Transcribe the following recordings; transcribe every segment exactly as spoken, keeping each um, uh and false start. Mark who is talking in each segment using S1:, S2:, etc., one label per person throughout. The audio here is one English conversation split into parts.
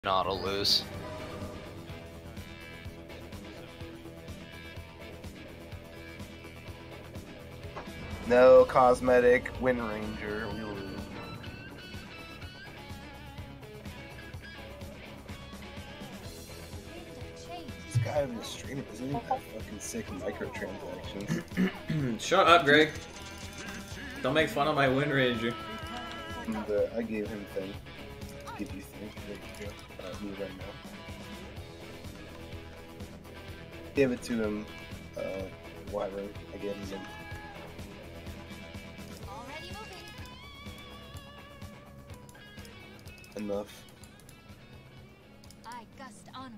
S1: Not a lose.
S2: No cosmetic Wind Ranger. We lose. This guy on the stream isn't even that fucking sick microtransactions.
S3: Shut up, Greg. Don't make fun of my Wind Ranger.
S2: And, uh, I gave him thing. Give you thing. There you go. Uh, me right now. Give it to him. Uh, Wyvern. I gave him. Enough.
S4: I gust onward.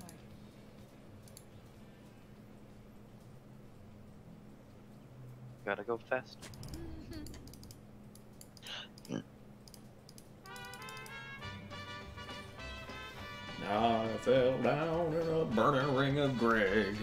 S1: Gotta go fast.
S3: I fell down in a burning ring of Greg.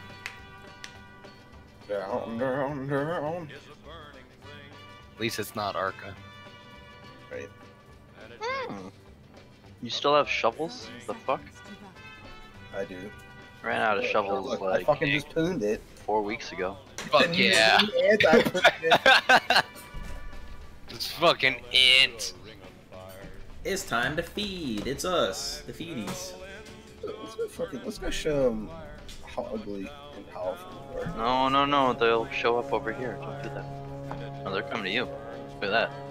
S2: Down, down, down.
S1: At least it's not Arca.
S2: Right.
S1: Hmm. You still have shovels? The fuck?
S2: I do.
S1: Ran out of shovels
S2: Look,
S1: like
S2: I fucking just pooned it.
S1: four weeks ago.
S2: Fuck
S1: yeah.
S2: And I pooned it.
S1: It's fucking it.
S3: It's time to feed. It's us, the feedies.
S2: Let's go fucking. Let's go show them how ugly and powerful we are.
S1: No, no, no. They'll show up over here. Don't do that. No, they're coming to you. Look at that.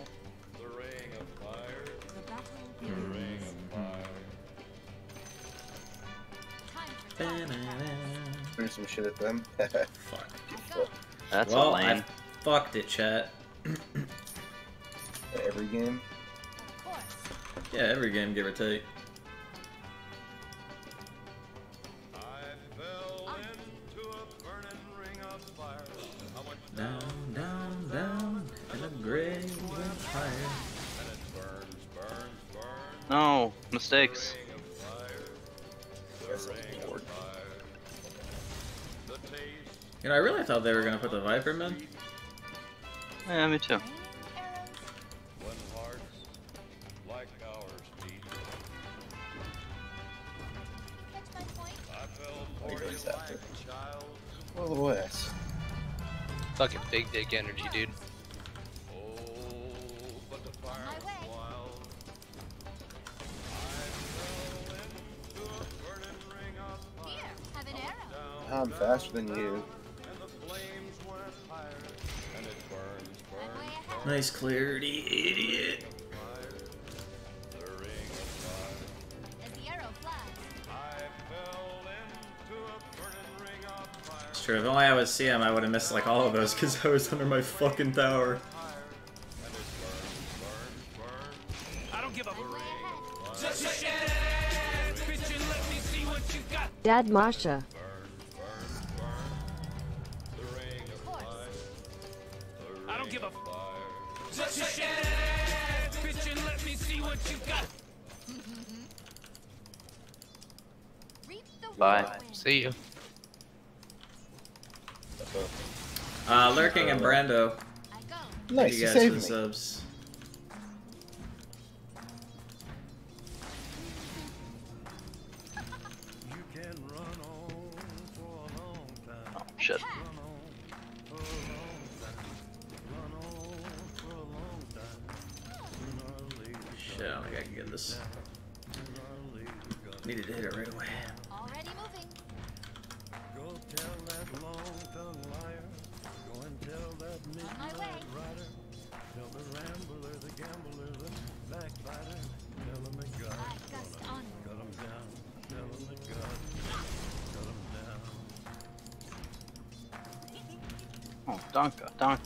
S2: Threw some shit at them.
S3: Fuck.
S1: That's
S3: well,
S1: a lane.
S3: I fucked it, chat.
S2: Every game.
S3: Yeah, every game, give or take. Down, down, down, in a grave of fire.
S1: No, mistakes.
S3: You know, I really thought they were gonna put the Viper in.
S1: Yeah, me too.
S2: Well, the West.
S1: Fucking big dick energy, dude.
S2: I'm faster than you.
S3: Nice clarity, idiot. It's true, if only I was C M, I would have missed like all of those because I was under my fucking tower.
S5: I don't give a
S6: Dad Masha.
S5: I don't give a bitch and let me see what you got.
S1: Bye. See you.
S3: Uh, Lurking and Brando.
S2: Nice,
S3: you
S2: you
S3: guys
S2: saved
S3: for
S2: me.
S3: the subs.
S1: Oh, shit.
S3: Shit, I don't think I can get this. Needed to hit it right away.
S4: Already moving.
S5: Go tell that long-tongued liar. Go and tell that midnight rider. Tell the rambler, the gambler, the backbiter. Tell him that God cut him down. Tell him that God cut him down.
S1: Oh, Donka, Donka.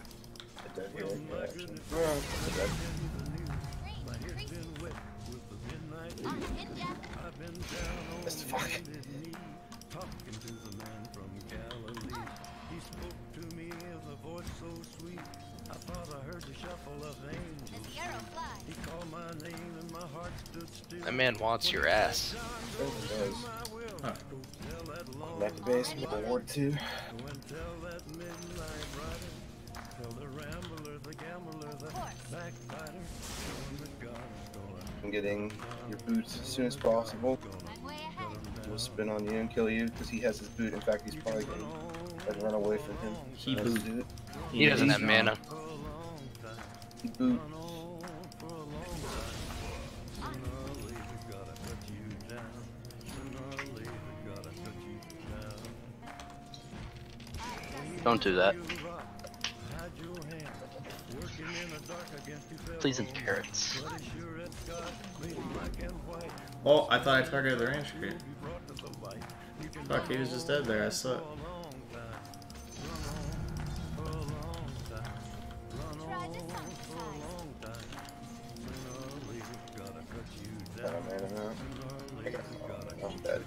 S2: That's fuck.
S5: Talking to the man from Galilee. He spoke to me with a voice so sweet. I thought I heard the shuffle of angels. He called my name and my heart stood still.
S1: That man wants your ass.
S3: Huh.
S2: Back to base, World War Two.
S5: Go and tell that midnight rider. Tell the rambler, the gambler, the backbiter. Tell him that God is gonna
S2: and getting your boots as soon as possible.
S4: I'm way ahead.
S2: He'll spin on you and kill you because he has his boot. In fact, he's probably going to run away from him.
S3: He
S2: Has
S3: boot.
S2: to do it.
S1: He doesn't
S3: he's
S1: have
S3: wrong.
S1: mana.
S2: He boot.
S1: Don't do that. Please and carrots.
S3: Oh, I thought I targeted the range creep. Fuck, he was just dead there. I suck.
S4: Try this on size.
S2: Got a mana now. I got oh, I'm dead.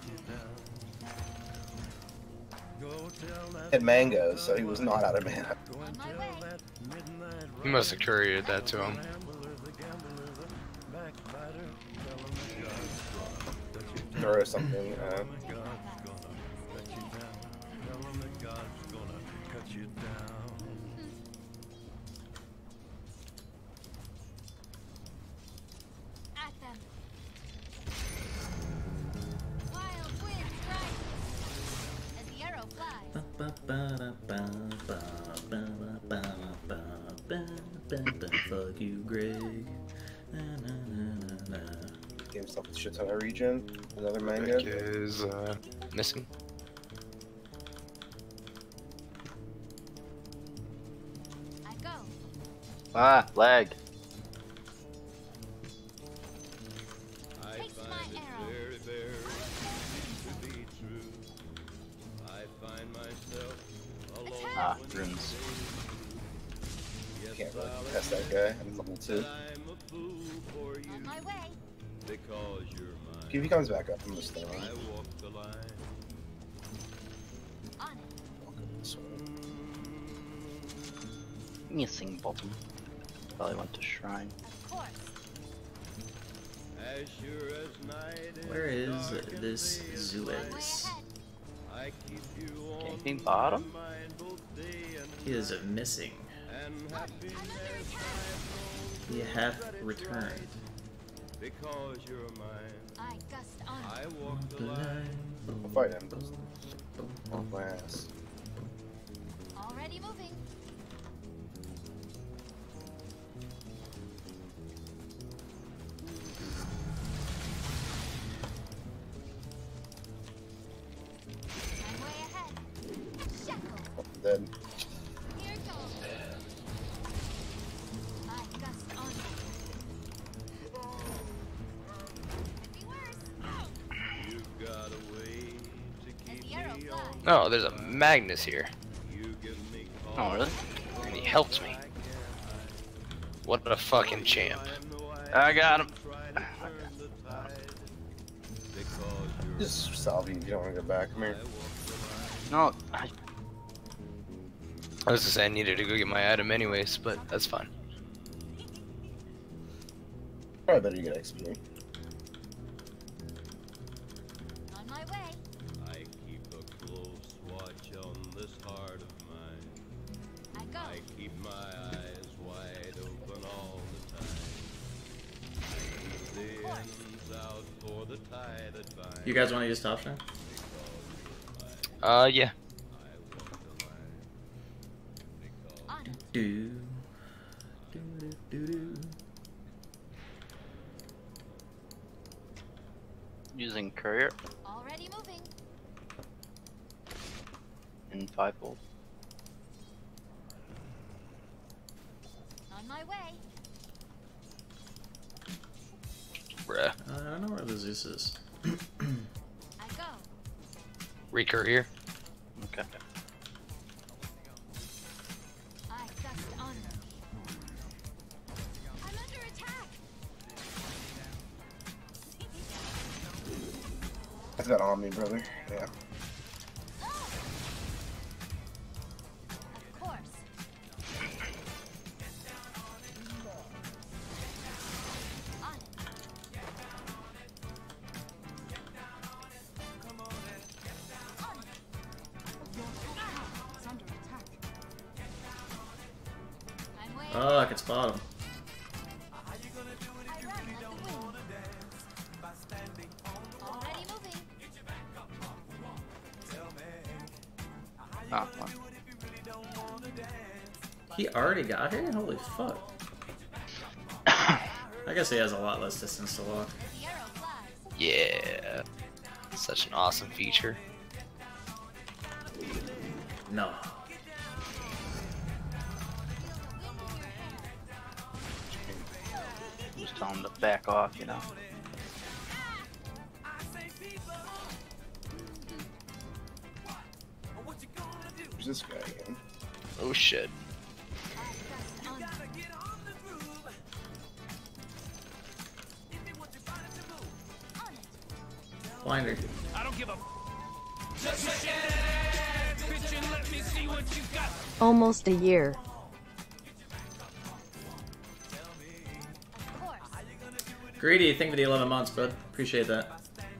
S2: Had mangoes, so he was not out of mana.
S4: On my way.
S6: He must have couriered that to him.
S2: Throw something. Uh,
S4: At them. Wild wind strike. As the arrow flies.
S3: Fuck you, Greg. Na, na, na, na, na.
S2: Gave himself a shit ton of regen. Another mango.
S6: Rick is uh, missing.
S4: I go.
S1: Ah, lag.
S4: Takes my arrow. Attack.
S1: Ah, runes.
S2: Can't really test that guy. I'm level two.
S4: On my way.
S2: If he comes back up, I'm just throwing.
S4: On it.
S1: Missing bottom. Probably went to shrine.
S4: Of course.
S3: Where is this
S4: My way
S3: Zuez?
S4: ahead.
S1: Ganking bottom?
S3: He is missing.
S4: I'm under attack.
S3: He hath returned.
S4: I gust on.
S2: I'll fight him. Off my ass.
S4: Already moving. I'm way ahead. Shackle.
S2: I'm dead.
S4: Here goes. I gust on. Could be worse. As the arrow flies.
S6: Oh, there's a Magnus here.
S1: Oh, really?
S6: And he helped me. What a fucking champ.
S1: I got him.
S2: Just salve you if you don't want to go back. Come here.
S1: No, I,
S6: I was just saying I needed to go get my item anyways, but that's fine.
S2: Probably better you get X P.
S4: On my way.
S5: I keep a close watch on this heart of mine.
S4: I go.
S5: I keep my eyes wide open all the time. I keep the ends out for the tie that binds.
S3: You guys want to use top shrine?
S6: Uh, yeah.
S5: I walk the line. Because
S4: On it.
S3: Do. Do, do, do, do.
S1: using courier
S4: Already moving.
S1: in five volt.
S4: On my way.
S6: Bruh.
S3: Uh, I don't know where the Zeus is.
S4: I go.
S6: Recourier.
S1: Okay.
S4: I gust on. I'm under attack.
S2: I've got on me, brother. Yeah.
S4: Of course. On it. On it. Your tower is under attack. I'm way
S3: Oh, I can spot him.
S4: I run like the wind.
S1: Oh, well.
S3: He already got here? Holy fuck. I guess he has a lot less distance to walk.
S4: The arrow flies.
S6: Yeah. Such an awesome feature.
S3: No.
S1: Just tell him to back off, you know.
S2: Who's this guy again?
S6: Oh shit.
S3: Blinder.
S5: I don't give a just look at it, bitch, and let me see what you got.
S7: Almost a year.
S4: Of course.
S3: Greedy, thank you for the eleven months, bud. Appreciate that.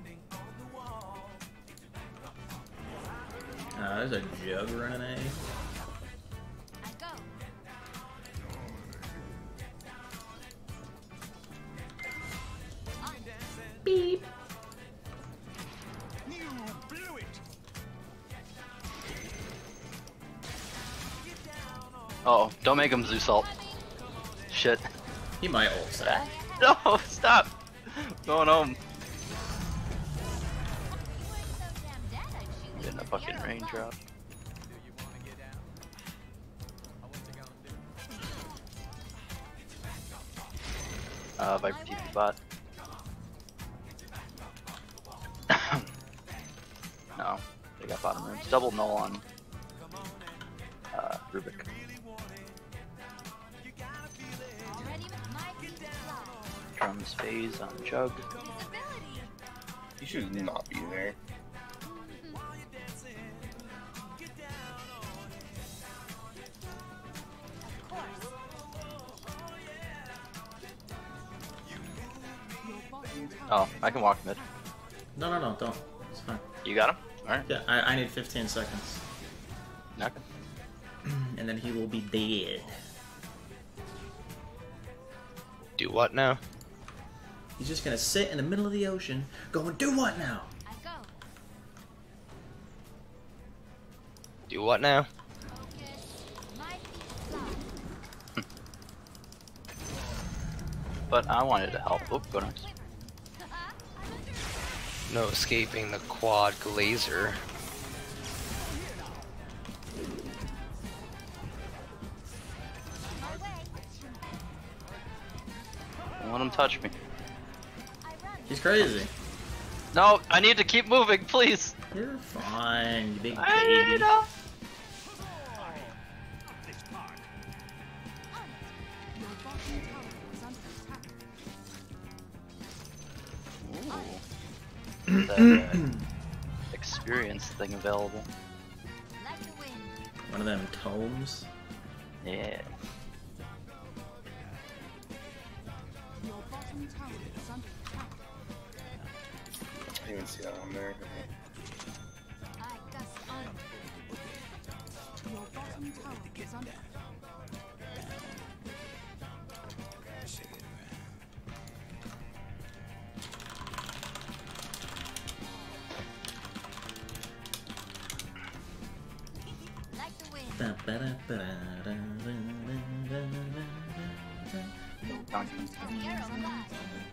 S3: Ah, there's a jug running at you.
S4: I go.
S3: Beep.
S5: You blew it.
S1: Oh, don't make him Zeus ult. Shit.
S3: He might ult stack.
S1: No, stop! Going home.
S4: You weren't so damn dead, I'd shoot you
S1: Getting a
S4: with the
S1: fucking
S4: arrow
S1: raindrop. Uh, Viper T P bot. No, they got bottom rooms. Double null on uh, Rubik.
S4: Already with my feet fly.
S1: Drums phase on Jug.
S4: Ability.
S2: He should not be there.
S4: Of course.
S1: Oh, I can walk mid.
S3: No, no, no, don't. It's fine.
S1: You got him? Alright.
S3: Yeah, I, I need fifteen seconds.
S1: Okay.
S3: And then he will be dead.
S6: Do what now?
S3: He's just gonna sit in the middle of the ocean, going, do what now?
S4: I go.
S6: Do what now?
S4: Focus. My feet fly.
S1: But I wanted to help. Oop, go next.
S6: No escaping the quad glazer.
S4: My way.
S1: Don't let him touch me.
S4: I run.
S3: He's crazy.
S1: No, I need to keep moving, please.
S3: You're fine, you big
S1: I
S3: baby.
S1: need help.
S4: Your bottom tower is under attack.
S1: Ooh. That, uh, experience thing available.
S4: Like the wind.
S3: One of them tomes.
S1: Yeah.
S4: Your bottom tower is under attack.
S2: I didn't even see that one there.
S4: I gust on. Your bottom tower is under like the wind. The arrow flies.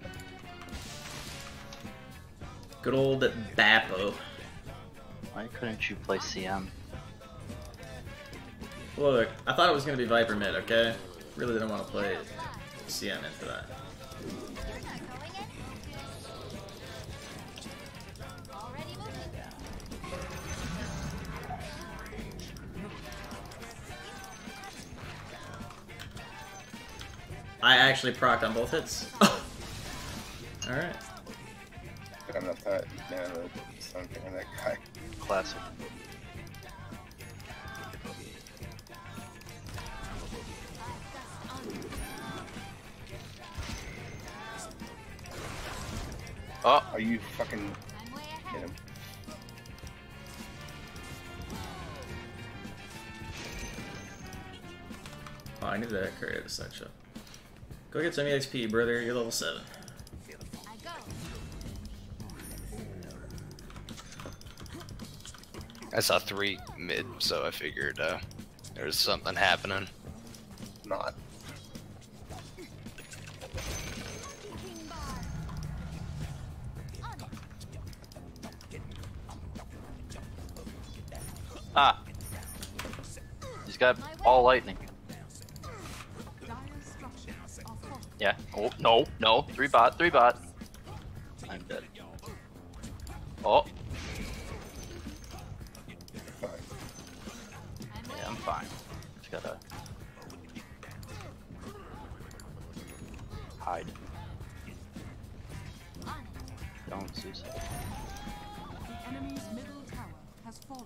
S3: Good old Bappo.
S1: Why couldn't you play C M?
S3: Look, I thought it was gonna be Viper mid, okay? Really didn't want to play C M into that.
S4: You're not going in. Already moving.
S3: I actually procced on both hits. Alright.
S2: I'm not that. Yeah, something that guy.
S1: Classic. Oh,
S2: Are you fucking
S4: I'm way
S2: hit
S4: ahead.
S2: him?
S3: Oh, I need to create a section. Go get some E X P, brother. You're level seven.
S4: I go.
S6: I saw three mid, so I figured uh, there was something happening.
S2: Not.
S1: Ah! He's got all lightning.
S4: Dire structures are falling.
S1: Yeah. Oh, no, no. Three bot, three bot. I'm dead. Oh,
S2: Fine.
S1: yeah, I'm fine. Just gotta hide. Don't suicide.
S4: The enemy's middle tower has fallen.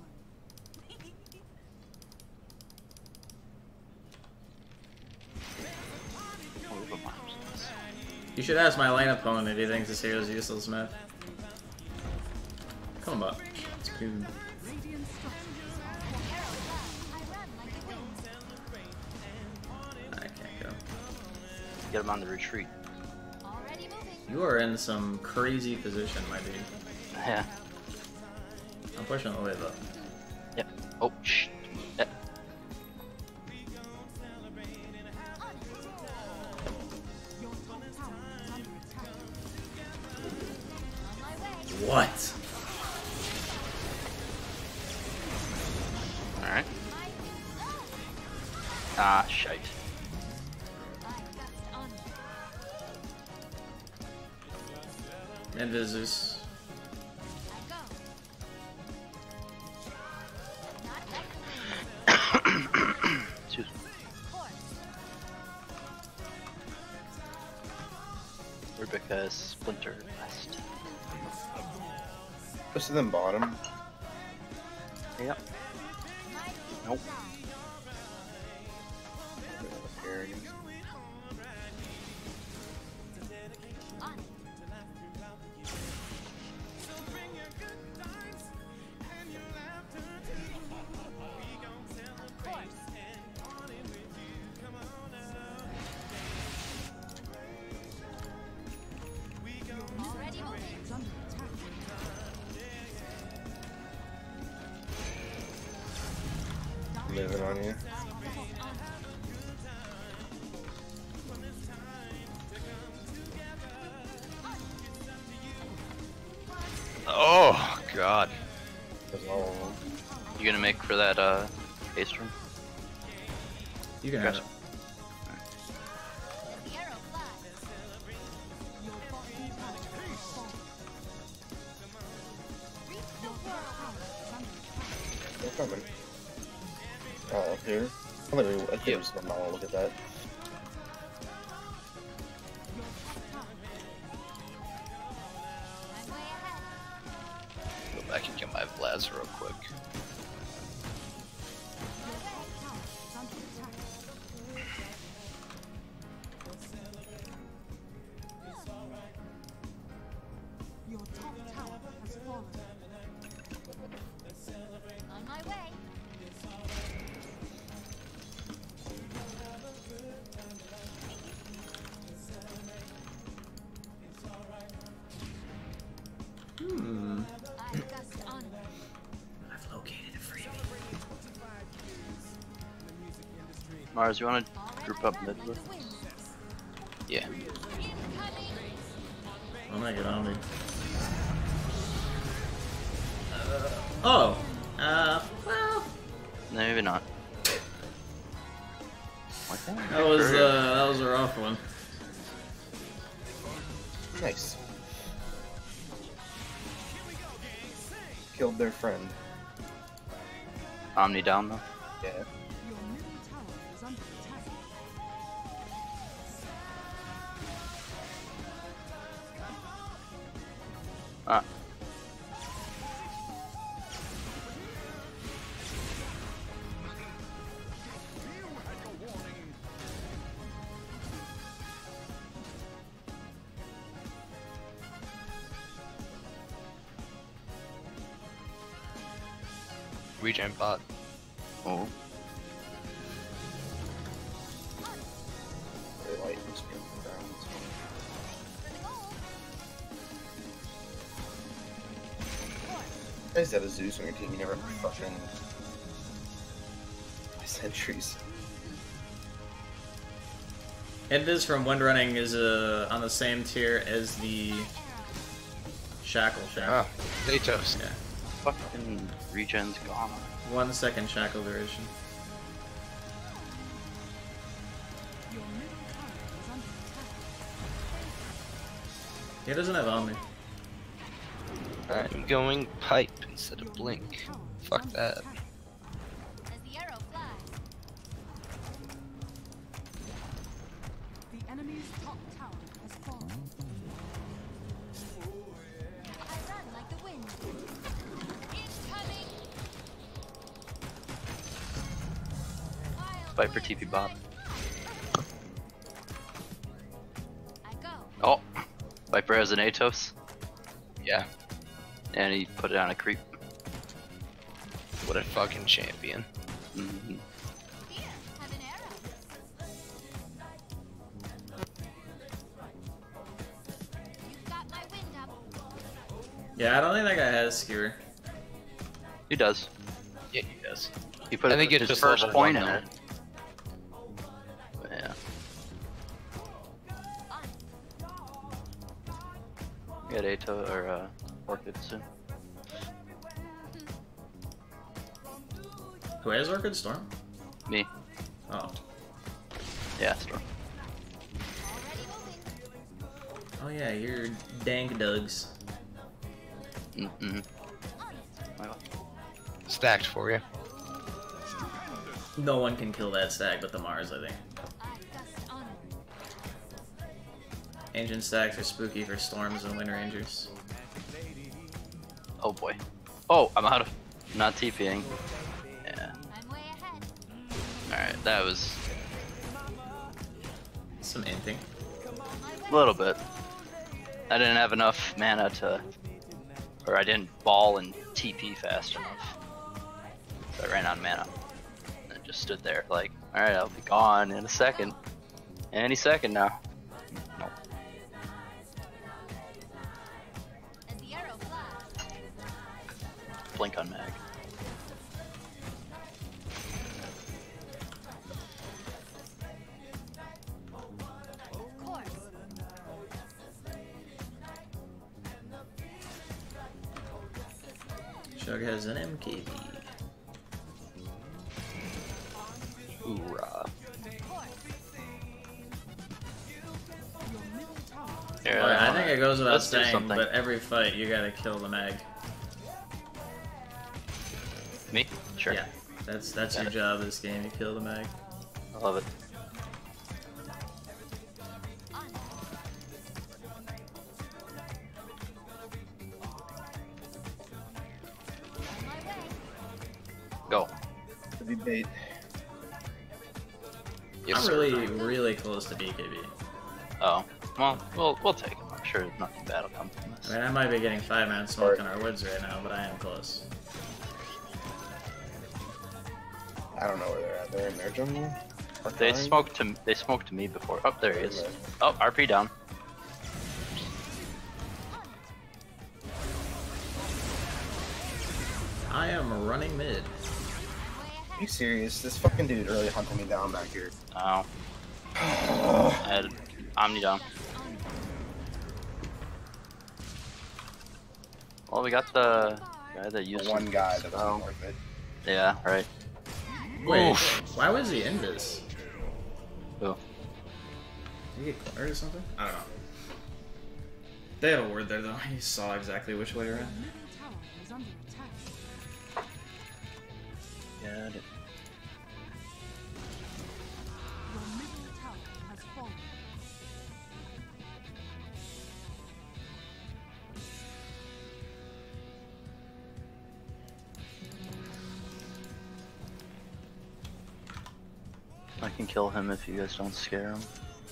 S1: Oh, we have a Mars.
S3: You should ask my lane opponent if he thinks this hero's useless, Smith. Come on. It's cool.
S4: Radiant structures are
S3: I can't go.
S1: Get him on the retreat.
S3: You are in some crazy position, my dude.
S1: Yeah.
S3: I'm pushing the wave up.
S1: Yep. Oh, shh. Yep.
S4: Your top tower is under attack.
S3: What?
S1: Alright. Ah, shite.
S3: And Vizus.
S1: Excuse me. Rebecca Splinter West.
S2: Most of them bottom.
S1: Yep. Nope.
S2: Here.
S4: Is under attack.
S2: Moving on you.
S6: Oh God.
S2: That's all of them.
S1: You gonna make for that uh ace room?
S3: You can have it.
S4: Your bottom tower has fallen. Your top tower is under attack.
S2: They're coming. Oh, here. I think we, I think we just don't want to look at that.
S6: Go back and get my Vlads real quick.
S4: Your top tower has fallen. On my way.
S3: Hmm.
S4: I gust on.
S3: I've located a freebie.
S1: Mars, you wanna group up mid with?
S6: Yeah.
S3: I'm gonna get on me. Uh, oh. Uh. Well.
S1: No, maybe not. Like that?
S3: That was uh. That was a rough one.
S2: Nice. Killed their friend.
S1: Omni down though.
S2: Yeah.
S4: Your middle tower is under attack.
S1: Ah.
S6: Regen bot.
S1: Oh.
S2: Really light and spin around. I just had a Zeus on your team. You never fucking sentries.
S3: Invis from Windrunning is uh, on the same tier as the Shackle Shackle.
S6: Ah, Atos.
S3: Yeah.
S1: Fucking regen's gone.
S3: One second Shackle duration.
S4: Your middle tower is under attack.
S3: He doesn't have Omni.
S6: I'm going pipe instead of blink. Fuck that.
S4: As the arrow flies. The enemy's top tower has fallen. I run like the wind. Incoming. Wild
S1: Viper T P bot.
S4: I go.
S1: Oh, Viper has an Atos,
S6: Yeah.
S1: and he put it on a creep.
S6: What a fucking champion.
S1: Mm-hmm.
S4: Here, have an arrow. You've got my wind up.
S3: Yeah, I don't think that guy has Skewer.
S1: He does.
S6: Yeah, he does.
S1: He put
S6: I think
S1: his
S6: it's just
S1: first
S6: level
S1: point
S6: one,
S1: in
S6: though.
S1: it. But yeah. We got Ato or uh, Orchid soon.
S3: Who has Orchid Storm?
S1: Me.
S3: Oh.
S1: Yeah, Storm.
S3: Oh yeah, you're dank dugs.
S1: Mm-hmm.
S6: Stacked for you.
S3: No one can kill that stack but the Mars, I think.
S4: I gust onward.
S3: Ancient stacks are spooky for Storms and Wind Rangers.
S1: Oh boy. Oh, I'm out of not TPing. Yeah.
S4: I'm way ahead.
S1: Alright, that was
S3: Some inting.
S1: a little bit. I didn't have enough mana to, or I didn't ball and T P fast enough. So I ran out of mana. And just stood there like, alright, I'll be gone in a second. Any second now. Nope.
S4: As the arrow flies.
S1: Blink on mag.
S4: Of course.
S3: Shug has an M K B.
S1: Hoorah.
S4: Of course. Your middle tower is
S1: Here,
S3: Alright, I think it goes without
S1: let's do
S3: saying,
S1: something.
S3: but every fight you gotta kill the mag.
S1: Me? Sure.
S3: Yeah, that's that's
S1: Got
S3: your
S1: it.
S3: job this game. You kill the mag.
S1: I love it.
S4: on my way.
S1: Go.
S2: To be bait.
S6: Yes,
S3: I'm
S6: sir.
S3: really, really close to B K B.
S1: Oh. Well, we'll we'll take him. I'm sure nothing bad will come from this.
S3: I mean, I might be getting five man smoke in our woods right now, but I am close.
S2: I don't know where they're at. They're in their jungle? Or
S1: They
S2: fine?
S1: smoked to they smoked to me before. Oh, there he is. Oh, R P down.
S3: I am running mid.
S2: Are you serious? This fucking dude really hunted me down back here.
S1: Oh. I had Omni down. Well, we got the guy that used
S2: The one guy that
S1: Oh.
S2: wasn't worth it.
S1: Yeah, right.
S3: Wait,
S1: Oof.
S3: why was he in this?
S1: Who?
S3: Did he get cornered or something? I don't know. They had a word there though. He saw exactly which way to run.
S4: Your middle tower is under attack.
S1: Yeah. I did.
S4: Your middle tower has fallen.
S1: I can kill him if you guys don't scare him.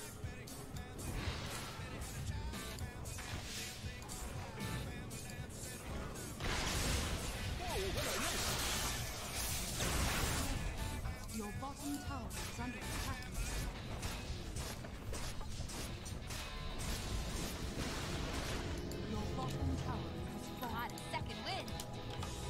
S4: Your bottom tower is under attack. Your bottom tower has fallen. Got a second wind.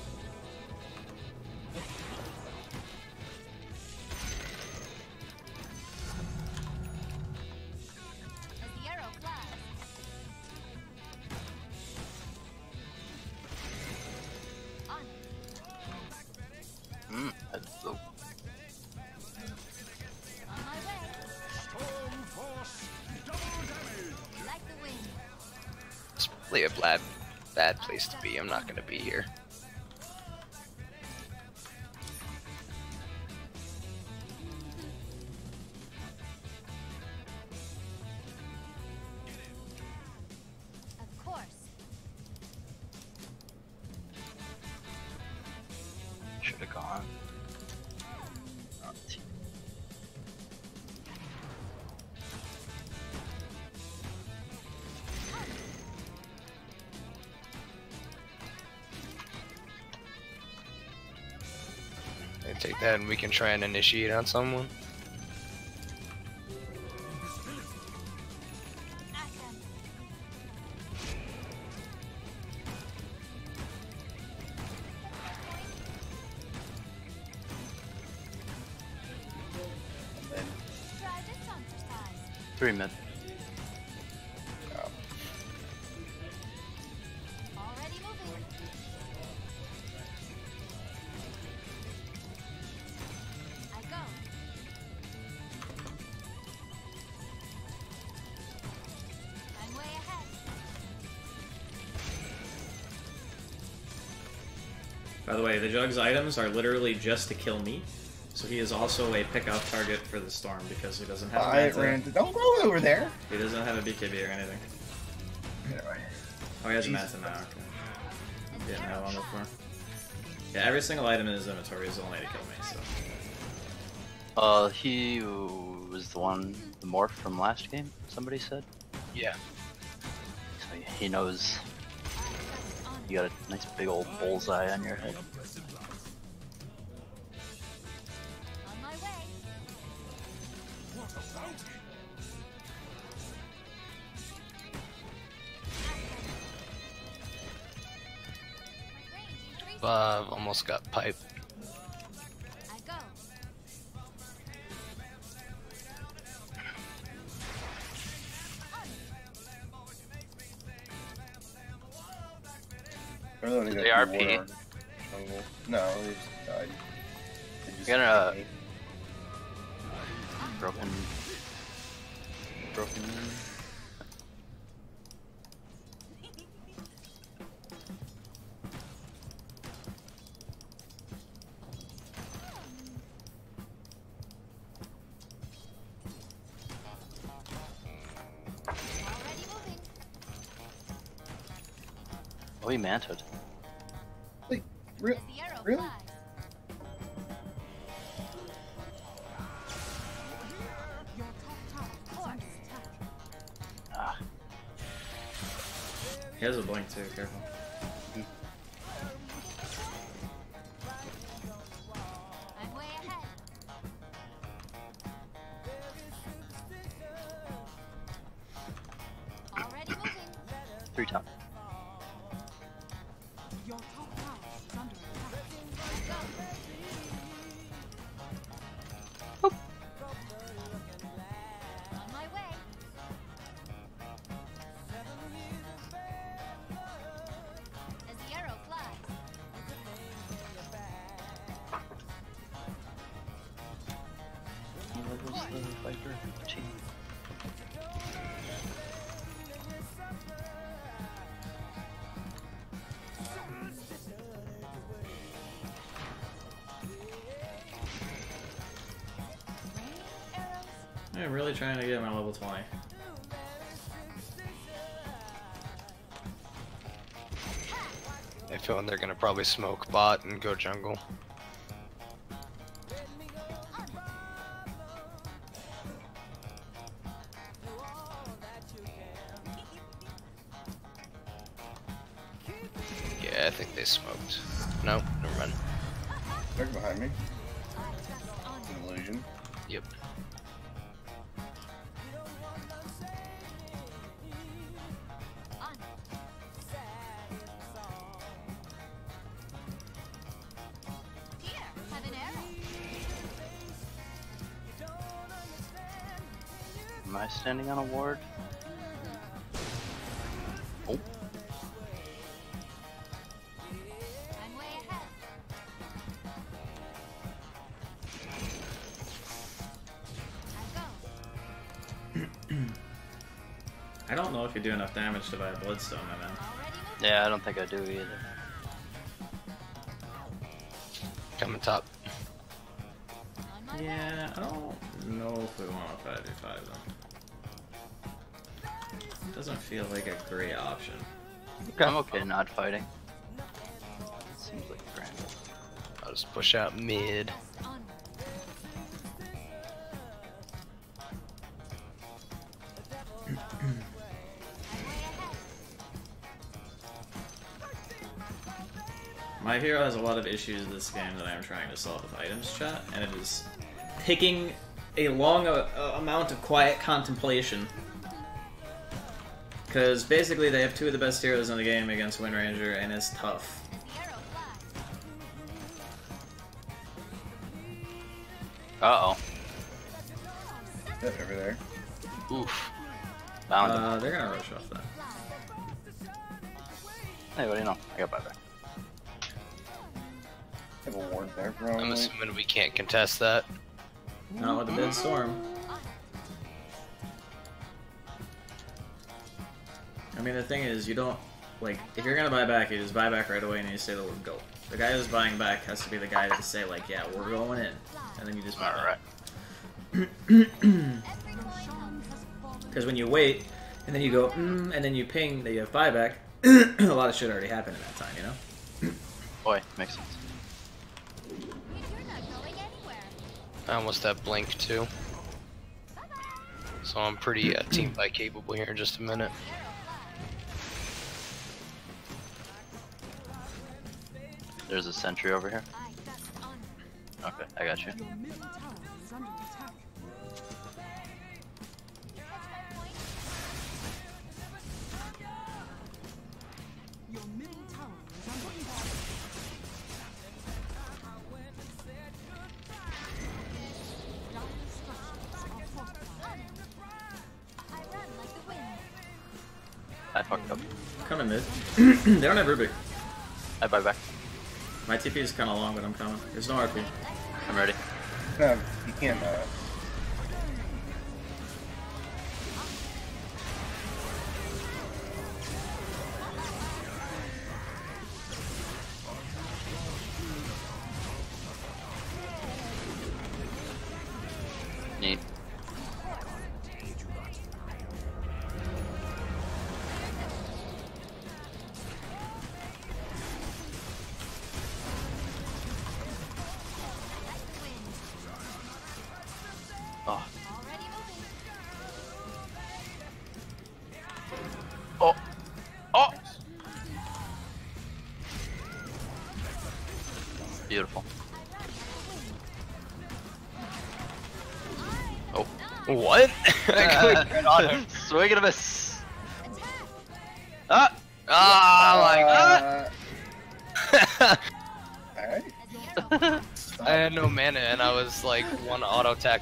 S6: definitely a bad, bad place to be. I'm not gonna be here.
S4: Of course.
S1: Should have gone. Oh, t-
S6: And take that, and we can try and initiate on someone.
S4: Action.
S2: And
S4: Try this exercise.
S1: Three mid.
S2: oh,
S4: Already moving. I go. I'm way ahead.
S3: By the way, the Jug's items are literally just to kill me, so he is also a pick-off target for the Storm because he doesn't have a
S2: I
S3: Manta.
S2: ran to, don't go over there.
S3: He doesn't have a B K B or anything.
S2: Anyway,
S3: Oh, he has a
S2: Jesus.
S3: Manta now. Okay. Didn't have one before. Yeah, every single item in his inventory is only to kill me, so.
S1: Uh, he was the one, the morph from last game, somebody said.
S6: Yeah.
S1: So he knows you got a nice big old bullseye on your head.
S4: On my way. Range increasing.
S6: Uh, almost got pipe.
S4: I go.
S2: I really wanna
S1: Did
S2: go
S1: they
S2: through
S1: R P?
S2: War Jungle. No, they just died. They just
S1: You're gonna-
S2: died.
S1: Broken. Broken.
S4: Already moving.
S1: Oh, he manted.
S2: Wait, re-
S4: As the arrow
S2: really?
S4: flies. Your top tower is under attack.
S1: Ah,
S3: He has a blink too, careful.
S4: I'm way ahead. Already moving.
S1: three times.
S4: Your top tower is under attack. On my way. As the arrow flies.
S1: What was the Viper? Team.
S4: Rain arrows.
S3: I'm really trying to get my level twenty.
S6: I have a feeling they're gonna probably smoke bot and go jungle. Yeah, I think they smoked. No, never mind.
S2: They're behind me.
S4: I trust on
S2: An illusion.
S6: Yep.
S4: on. Here, have an arrow.
S1: Am I standing on a ward? Oh,
S4: I'm way ahead. I go.
S3: I don't know if you do enough damage to buy a Bloodstone, my man.
S1: Yeah, I don't think I do either.
S6: Coming top.
S3: Yeah, I don't know if we want a five v five though. Doesn't feel like a great option.
S1: I'm okay not fighting. Seems like a grand.
S6: I'll just push out mid.
S3: My hero has a lot of issues this game that I'm trying to solve with items chat, and it is taking a long uh, uh, amount of quiet contemplation. Because basically they have two of the best heroes in the game against Windranger, and it's tough.
S1: Uh oh.
S2: That over there.
S1: Oof. Found him.
S3: Uh, they're gonna rush off that.
S1: Hey, what do you know? I got buyback.
S2: I have a ward there, probably.
S6: I'm assuming we can't contest that.
S3: Not with the mid storm. I mean, the thing is, you don't, like, if you're gonna buy back, you just buy back right away and you say the word go. The guy who's buying back has to be the guy to say, like, yeah, we're going in. And then you just buy
S1: Alright.
S3: back. Because when you wait, and then you go, mm, and then you ping that you have buyback, a lot of shit already happened in that time, you know?
S1: Boy, makes sense.
S6: I almost have blink too. So I'm pretty uh, team fight capable here in just a minute.
S1: There's a sentry over here. Okay, I got you.
S4: Your middle tower is under attack. Your middle tower is under attack. Dire structures are fortified.
S7: I run like the wind.
S1: I fucked up.
S3: Coming mid. They don't have Ruby.
S1: I buy back.
S3: My T P is kind of long, but I'm coming. There's no R P.
S1: I'm ready.
S2: No, you can't. Uh,
S1: Neat. Oh. Oh. Oh. Beautiful. Oh.
S6: What? I clicked right on him.
S1: Swing and a miss. Ah.
S6: Oh my god!
S2: alright.
S6: I had no mana and I was like one auto attack.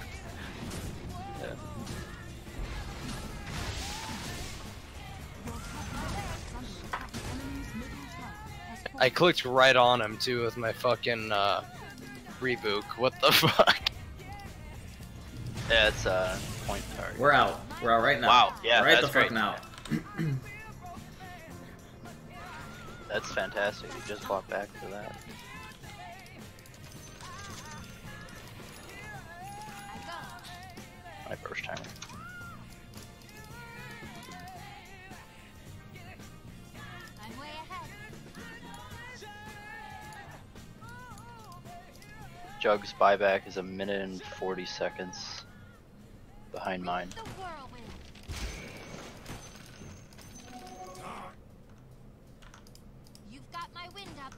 S6: I clicked right on him too with my fucking uh, reboot. What the fuck?
S1: Yeah, it's a uh, point target.
S3: We're out. We're out right now.
S1: Wow, yeah,
S3: Right
S1: that's
S3: the fuck
S1: great.
S3: now.
S1: That's fantastic. You just walked back for that. My first time.
S7: I'm way ahead.
S1: Jug's buyback is a minute and forty seconds behind mine.
S7: The whirlwind. You've got my wind up.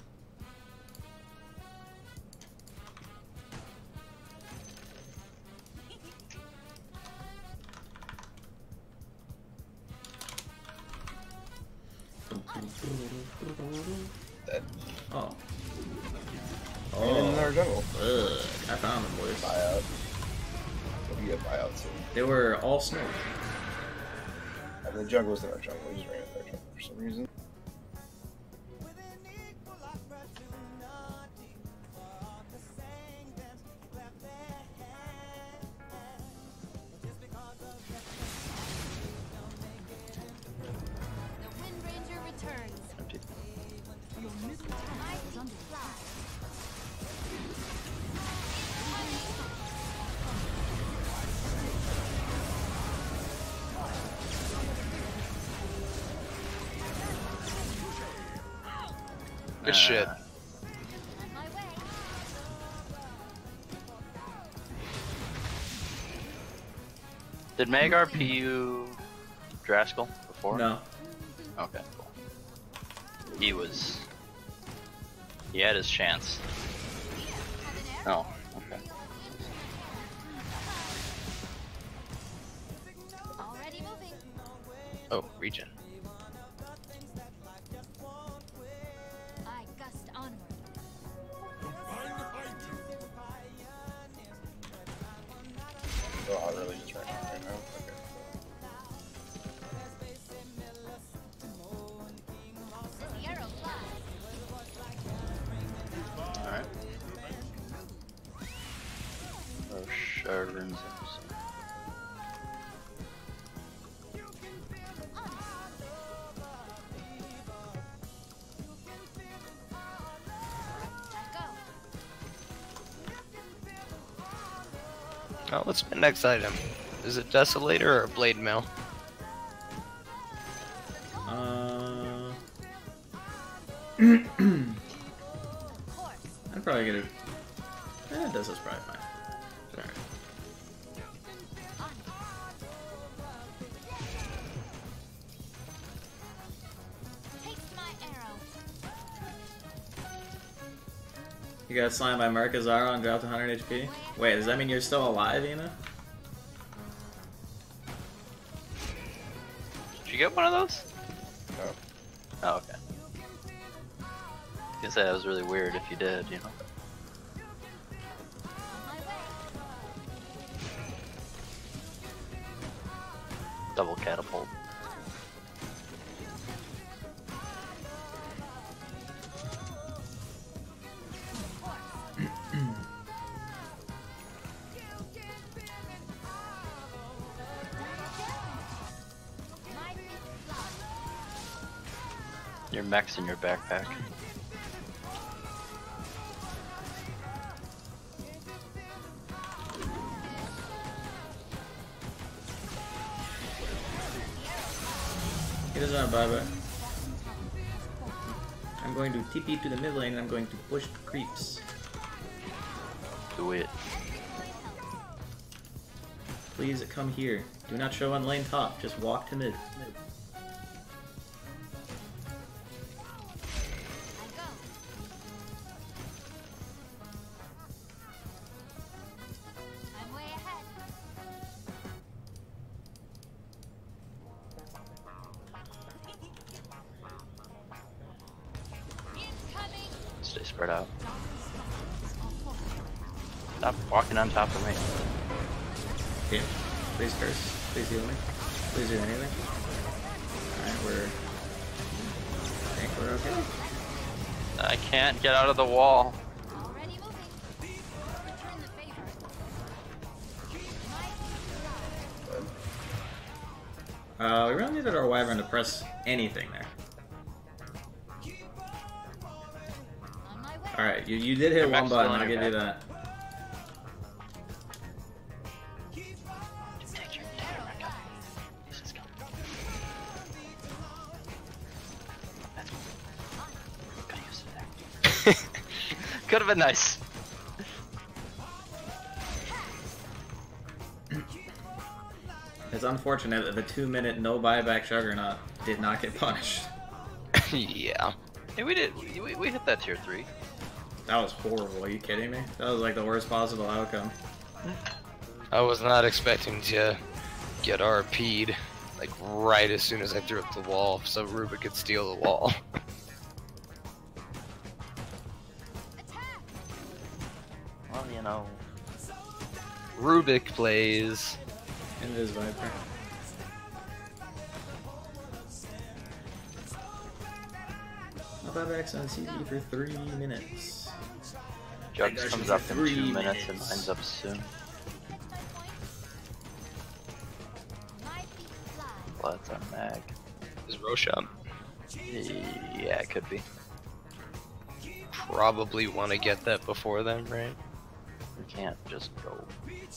S3: Oh.
S2: And in our jungle.
S3: Ugh. I found them, boys.
S2: Buyout. We get buyout soon.
S3: They were all smoked.
S2: And the jungle's in our jungle. We just ran in our jungle for some reason.
S6: Good shit.
S1: Uh,
S7: On my way.
S1: Did Meg R P you Draskell before?
S3: No.
S1: Okay, cool. He was. He had his chance.
S7: Have an arrow?
S1: Oh, okay.
S7: Already moving.
S6: Oh, regen.
S7: I gust onward.
S2: Oh, I really just ran out right now. Okay.
S7: The arrow flies.
S1: Alright. Oh, Shards.
S7: I go.
S6: Oh, what's my next item? Is it Desolator or Blade Mail?
S3: Uh,
S7: Of course.
S3: I'd probably get it. Eh, this is probably fine. Alright.
S7: On. Taste my arrow.
S3: You got slammed by Markazaro and dropped one hundred H P? Wait, does that mean you're still alive, Ina?
S1: Did you get one of those?
S2: No.
S1: Oh, okay. I was gonna say that was really weird if you did, you know.
S7: On my way.
S1: Double catapult.
S7: My feet fly.
S1: Your mech's in your backpack.
S3: He doesn't have buyback. I'm going to T P to the mid lane and I'm going to push the creeps.
S1: Do it.
S3: Please come here. Do not show on lane top. Just walk to mid.
S7: I go. I'm way ahead. Incoming.
S1: Stay spread out. Stop walking on top of me.
S3: Okay. Please curse. Please heal me. Please do anything. Alright, we're... I think we're okay.
S1: I can't get out of the wall.
S7: Already moving. Return the favor. My feet fly.
S3: Uh, we really needed our wyvern to press anything there.
S7: On my way.
S3: Alright, you, you did hit
S1: Your
S3: one
S1: mech's
S3: button,
S1: still on
S3: I'll
S1: your
S3: give you
S1: back.
S3: that.
S1: Take your
S7: Arrow
S1: time,
S7: flies.
S1: This is coming. That's could have used it there. Could have been nice.
S3: It's unfortunate that the two minute no buyback Juggernaut did not get punished.
S6: Yeah.
S1: Hey, we did. We, we hit that tier three.
S3: That was horrible, are you kidding me? That was like the worst possible outcome.
S6: I was not expecting to get R P'd like right as soon as I threw up the wall so Rubik could steal the wall.
S7: Attack.
S1: Well, you know.
S6: Rubik plays.
S3: Invis Viper. No buybacks on C D for three minutes.
S1: Jugs
S3: got
S1: comes
S3: you
S1: up
S3: for
S1: in
S3: three
S1: two minutes and
S3: minutes.
S1: lines up soon.
S7: My feet fly.
S1: Well, that's a mag.
S6: Is Roshan
S1: Yeah, it could be.
S6: probably want to get that before then, right?
S1: We can't just go.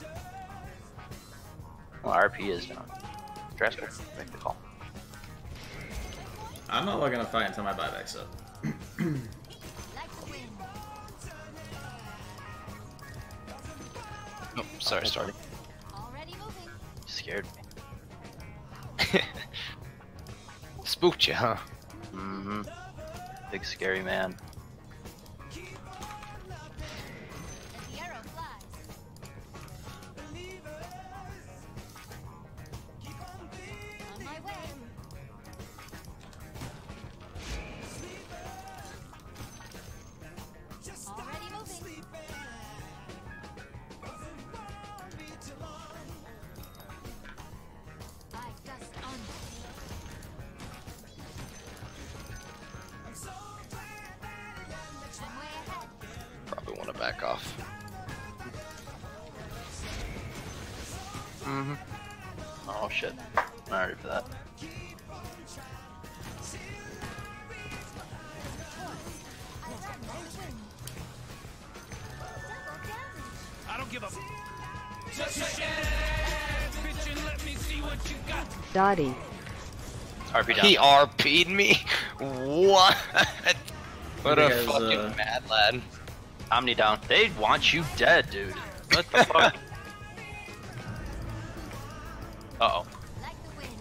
S1: Well, R P is down. Draskell, make the call.
S3: I'm not looking to fight until my buyback's up.
S6: Sorry,
S1: Okay,
S6: Storm.
S1: buddy.
S7: Already moving.
S1: You scared me.
S6: Spooked you, huh?
S1: Mm-hmm. Big scary man.
S7: As the arrow flies. On my way. Already moving. I gust on. I'm way ahead.
S6: Probably want to back off.
S1: Mm-hmm. Oh shit. I'm ready for that.
S7: I run like the wind. Double damage.
S5: I don't give a. Bitch, and let me see what you got.
S8: Dottie.
S1: R P down.
S6: He R P'd me? What? What a
S3: Because,
S6: fucking
S3: uh,
S6: mad lad.
S1: Omni down. They want you dead, dude. What the fuck? Uh-oh.
S7: Like the wind.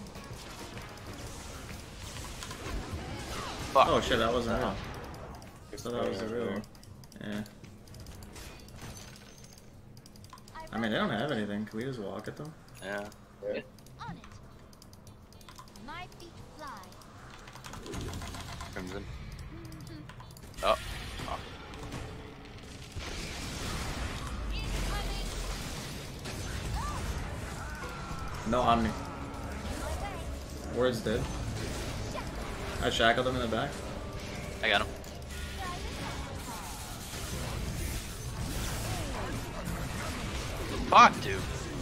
S1: Fuck.
S3: Oh shit, that wasn't real. I thought that was the real one. Yeah. I mean, they don't have anything. Can we just walk at them?
S1: Yeah.
S2: Yeah.
S7: On it. My feet fly.
S1: Crimson. Oh. Oh.
S7: Incoming.
S3: No Omni. Word's dead. I shackled him in the back.
S1: I got him. Fuck, dude.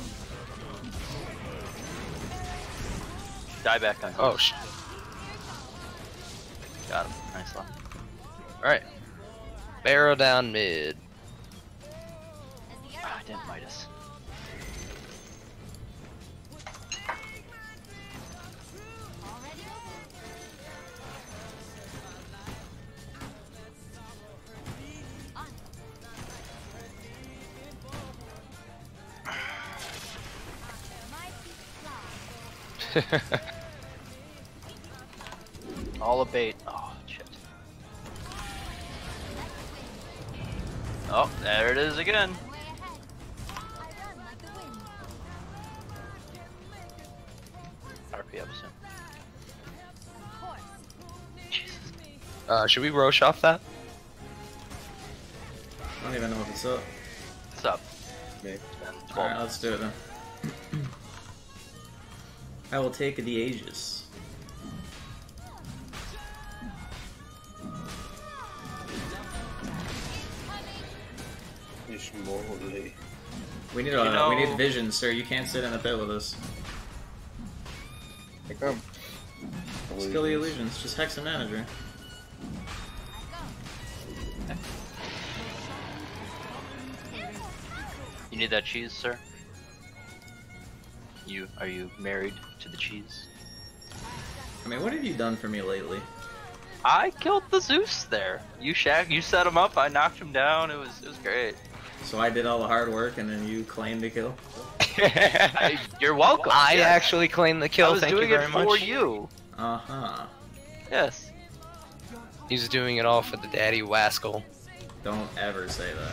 S1: Die back on.
S6: Oh, sh.
S1: Got him. Nice one.
S6: Alright. Barrow down mid.
S7: As the arrow
S1: Ah, I didn't
S7: flies.
S1: Midas.
S7: Already moving. On it. My feet fly.
S1: All a bait. Oh, shit. Oh, there it is again.
S7: Way ahead. I run like the wind.
S1: R P up soon.
S7: Of course.
S1: Jesus.
S6: Uh, should we Roche off that?
S3: I don't even know if it's up.
S1: What's up?
S2: Me.
S1: ten, twelve.
S3: Alright, let's do it then. I will take the Aegis.
S2: Ishmoli.
S3: We need
S1: You
S3: a
S1: know-
S3: we need vision, sir. You can't sit in the pit with us.
S2: I come.
S3: Skill the illusions. Just hex a manager.
S1: You need that cheese, sir? You are you married to the cheese?
S3: I mean, what have you done for me lately?
S1: I killed the Zeus there. You shack. You set him up. I knocked him down. It was it was great.
S3: So I did all the hard work, and then you claimed to kill.
S1: I, you're welcome.
S6: I
S1: Yes.
S6: actually claim the
S1: I
S6: kill,
S1: was
S6: thank
S1: doing
S6: you very
S1: it
S6: much.
S1: for you.
S3: Uh huh.
S1: Yes.
S6: He's doing it all for the daddy wascal.
S3: Don't ever say that.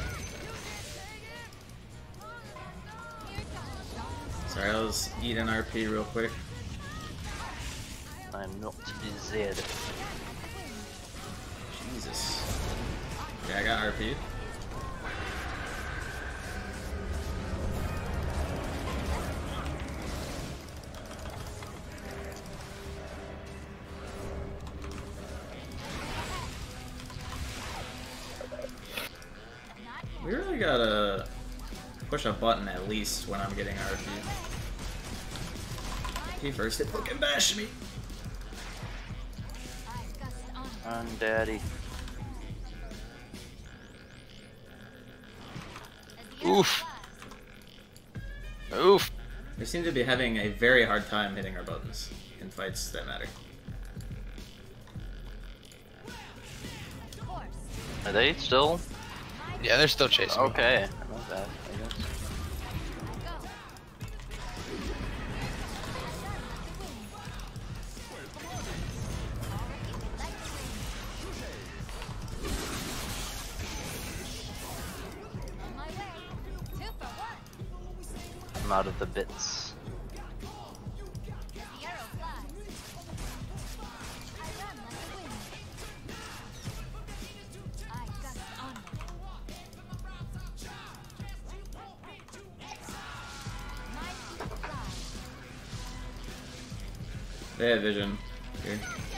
S3: Sorry, I was eating R P real quick.
S1: I'm not dead.
S3: Jesus. Okay, I got R P'd. We really gotta push a button at least when I'm getting R P. He first hit fucking bash me.
S7: I gust on.
S1: On daddy.
S7: As the arrow
S6: Oof.
S7: flies.
S6: Oof.
S3: We seem to be having a very hard time hitting our buttons in fights that matter.
S7: Of course.
S1: Are they still?
S6: Yeah, they're still chasing me.
S1: Okay. I know that. I guess. I'm out of the bits.
S7: The arrow flies. I run like the wind. I gust onward. My feet fly.
S3: They have vision. Here.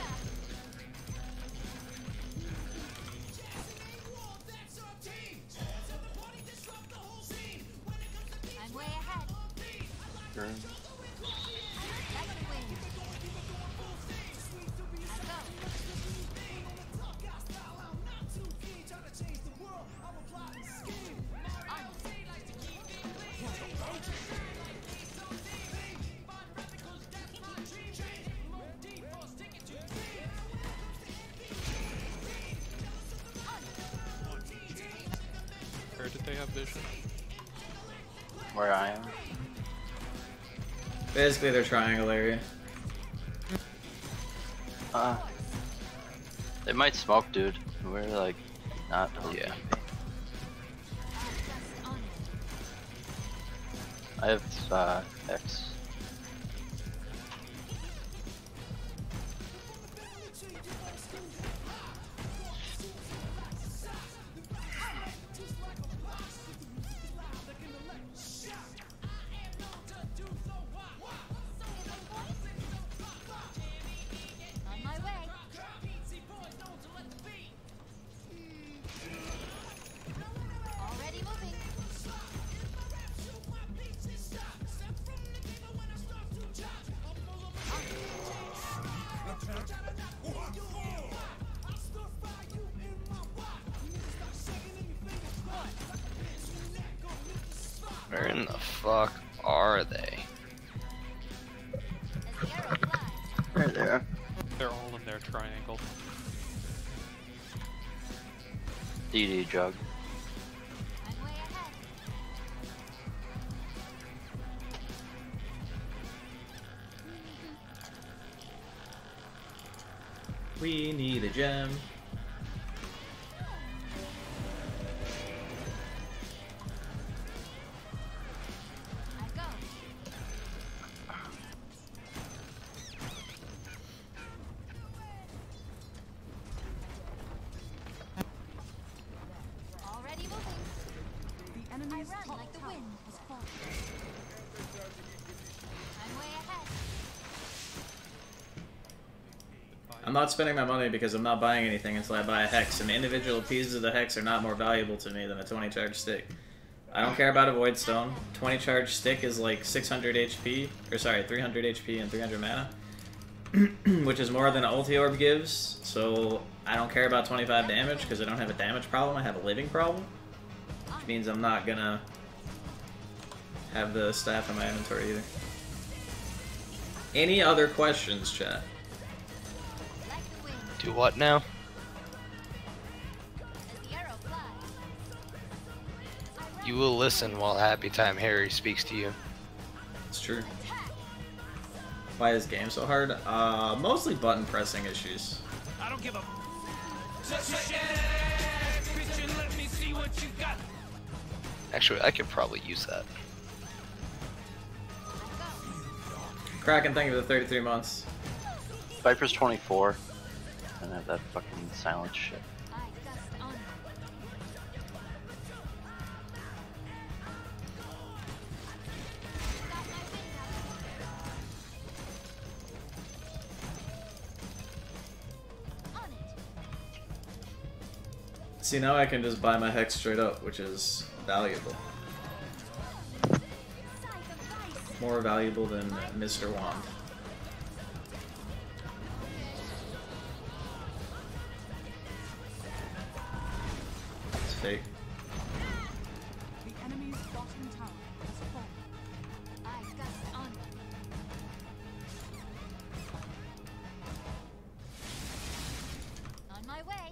S7: I'm way ahead.
S2: Sure.
S7: Like the wind. I go. On.
S8: Where did they have vision?
S1: Where I am.
S3: Basically, they're triangle area.
S1: Uh, they might smoke, dude. We're like not.
S6: Yeah.
S7: Gust onward.
S1: I have uh, X.
S7: On my way. Already moving.
S6: Where in the fuck are they?
S7: As the arrow flies.
S1: Right there.
S8: They're all in their triangle.
S1: D D jug.
S7: I'm way ahead.
S3: We need a gem.
S7: I go. Already moving.
S4: The
S7: I
S4: enemy's
S7: run
S4: top
S7: like the
S4: tower
S7: wind.
S4: has fallen.
S7: I'm way ahead.
S3: I'm not spending my money because I'm not buying anything until I buy a hex, and individual pieces of the hex are not more valuable to me than a twenty charge stick. I don't care about a void stone. twenty charge stick is like six hundred H P, or sorry, three hundred H P and three hundred mana, which is more than an ulti orb gives. So I don't care about twenty-five damage because I don't have a damage problem. I have a living problem, which means I'm not gonna have the staff in my inventory either. Any other questions, chat?
S7: Like the wind.
S6: Do what now?
S7: As the arrow flies. I run.
S6: You will listen while Happy Time Harry speaks to you.
S3: It's true.
S7: Attack.
S3: Why is game so hard? Uh, mostly button pressing issues.
S5: I don't give a. Let me see what you got.
S6: Actually, I could probably use that.
S3: Kraken, thank you for the thirty-three months.
S1: Viper's twenty-four. And I have that fucking silent shit.
S7: I gust onward. Got my wind up. On it.
S3: See, now I can just buy my hex straight up, which is valuable.
S7: Scythe of ice.
S3: More valuable than Mister Wand. It's fake.
S4: The enemy's bottom tower has fallen.
S7: I gust onward. On my way.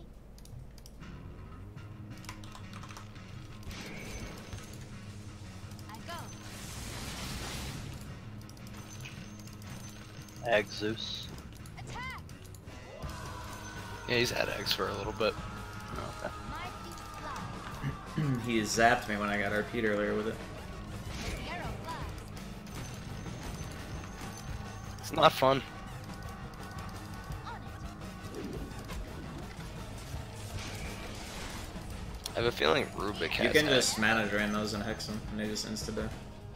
S7: I go.
S1: Ag Zeus.
S7: Attack.
S6: Yeah, he's had eggs for a little bit.
S1: Okay.
S7: My feet fly.
S3: He zapped me when I got R P'd earlier with it.
S7: The arrow flies.
S6: Not fun. I have a feeling Rubik has
S3: You can
S6: that.
S3: just mana drain those and hex them, and they just insta die.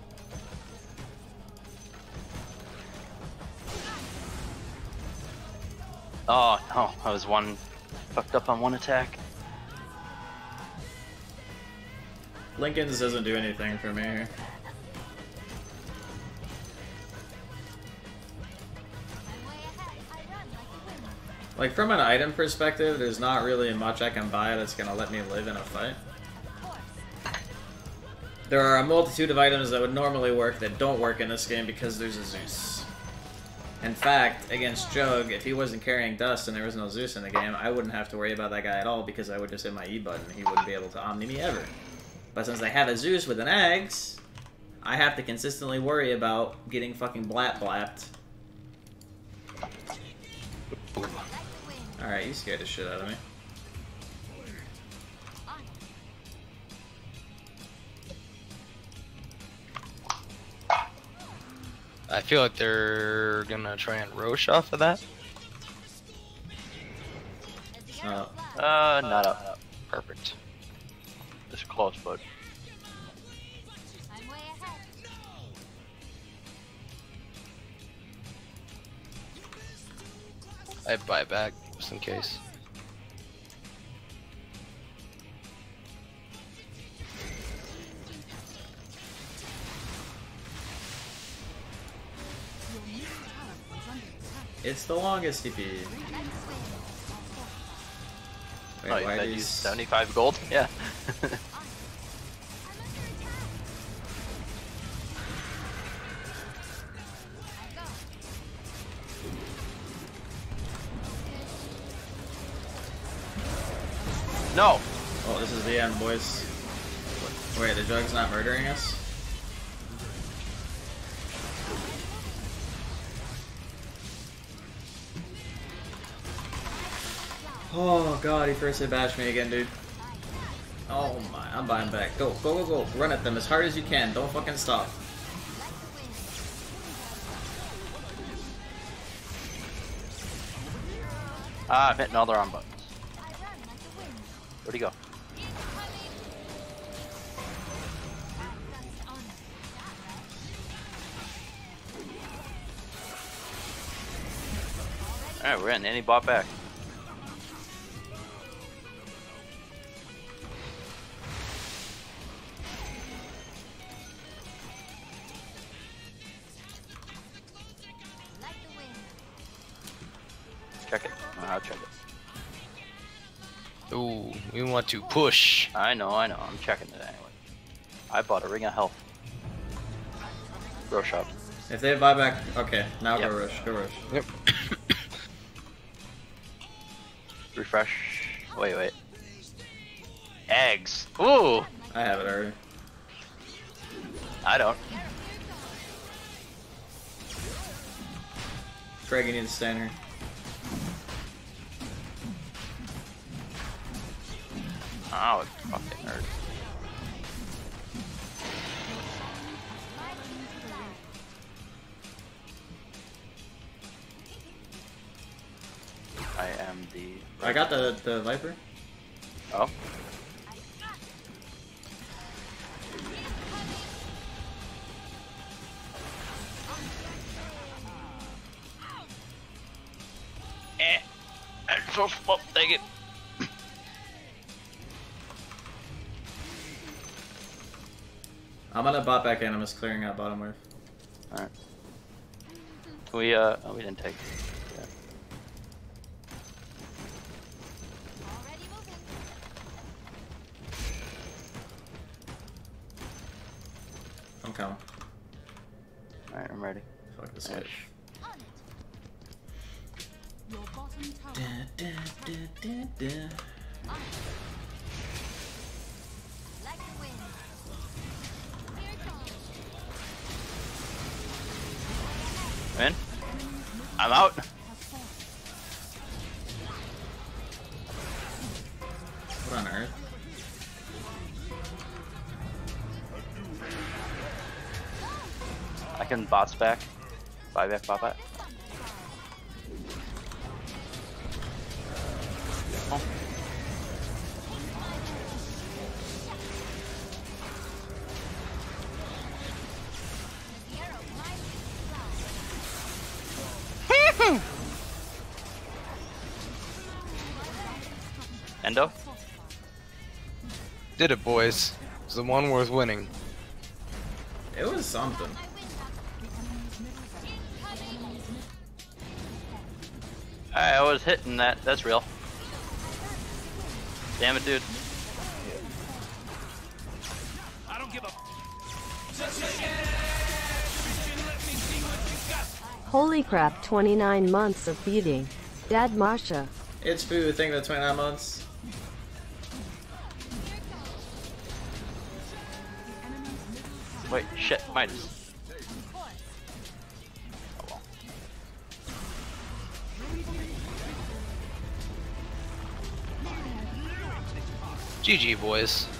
S1: Oh no, I was one fucked up on one attack.
S3: Lincoln's doesn't do anything for me here. Like, from an item perspective, there's not really much I can buy that's gonna let me live in a fight. There are a multitude of items that would normally work that don't work in this game because there's a Zeus. In fact, against Jug, if he wasn't carrying dust and there was no Zeus in the game, I wouldn't have to worry about that guy at all because I would just hit my E button. He wouldn't be able to Omni me ever. But since I have a Zeus with an Axe, I have to consistently worry about getting fucking blat blapped. Alright, you scared the shit out of me.
S6: I feel like they're gonna try and Roche off of that.
S3: Uh,
S1: Uh, not up.
S6: Perfect.
S1: Just close, but
S7: I'm way ahead.
S6: I buy back just in case.
S4: Your middle tower is under attack.
S3: it's the longest T P. Wait,
S1: oh, you
S3: why
S1: said
S3: these...
S1: use seventy-five gold? Yeah. No!
S3: Oh, this is the end, boys. Wait, the Jug's not murdering us? Oh god, he first hit bash me again, dude. Oh my, I'm buying back. Go, go, go, go. Run at them as hard as you can. Don't fucking stop.
S1: Ah, I'm hitting all the wrong buttons. Where'd he go? Alright, we're in, and he bought back. Check it. Oh, I'll check it.
S6: Ooh, we want to push.
S1: I know, I know. I'm checking it anyway. I bought a ring of health. Grow shop.
S3: If they buy back, okay, now
S1: Yep.
S3: go rush, go rush.
S6: Yep.
S1: Refresh. Wait, wait. Eggs. Ooh!
S3: I have it already.
S1: I don't.
S3: Craig, you need to stand here.
S1: Oh, it fucking hurt. I am the.
S3: I got the, the Viper.
S1: Oh. Eh. I'm so slow. Take it.
S3: I'm gonna bot back in, I'm just clearing out bottom wave.
S1: Alright. We, uh, oh, we didn't take. Yeah.
S3: I'm coming.
S1: Alright, I'm ready.
S3: Fuck this
S1: Alright.
S3: wave.
S4: Your bottom tower.
S3: Da, da, da, da, da.
S7: Like the wind. Here it comes.
S1: In? I'm out.
S3: What on earth?
S1: I can bots back. Buy back, bot back. Endo?
S6: Did it, boys. It's the one worth winning.
S3: It was something.
S1: I was hitting that. That's real. Damn it, dude.
S5: I don't give a
S9: Holy crap, twenty-nine months of feeding. Dad Marsha.
S3: It's Boo, thing that twenty-nine months.
S1: Wait, shit, Midas. Oh well.
S6: G G, boys.